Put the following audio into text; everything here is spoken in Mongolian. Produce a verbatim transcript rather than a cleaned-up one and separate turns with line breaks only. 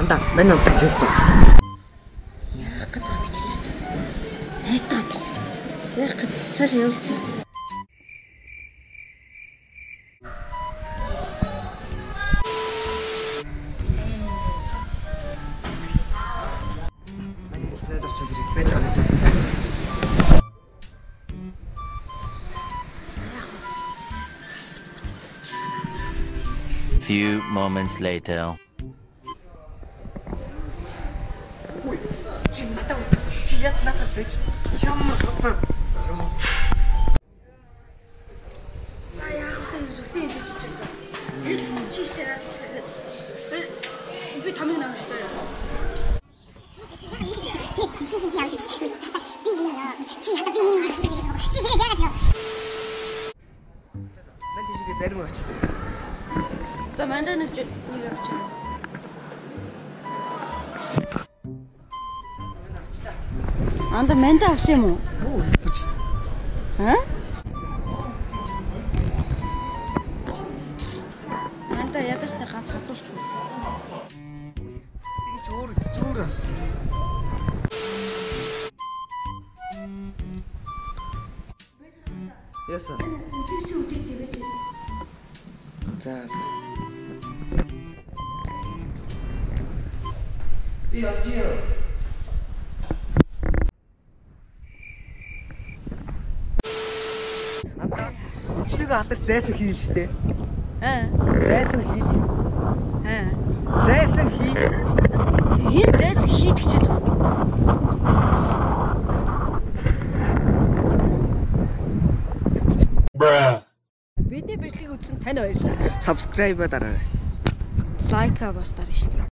Анда мань олж хэлээ.
Яах гээд байгаа ч шүү дээ. Айтаа. Яах гээд цаашаа явуултаа.
Few moments later.
Ой, чи надад чи яд надад зэж ямар хата.
А яах вэ? Зүгтээ энэ чи чиг. Тэл чи штэ надад ч тэгээд. Би тамиг наа штэ. Чи чи би яаш штэ. Би яа. Чи хата би нэг чи чи яагаад яа.
Мань тийшээ зарим авчихдээ.
За мандаа нэг нэг авчаа. Анда мандаа авсан юм уу?
Оо, бүчт.
Аа? Мандаа ядаж та ганц хацуулч уу?
Би ч өөр зөөр авсан. Яса.
Үдээсээ үдээ тэгэж.
За. Би очиё. Ата өчнөг алдар зайсан хийл штэ.
Аа.
Зайсан хийл.
Аа.
Зайсан хийл.
Хин зайс хийдэг ч юм.
Bruh.
Бидний бичлэгийг үзсэн тань баярлалаа.
Subscribe дараарай.
Лайка бас дараач шүү дээ.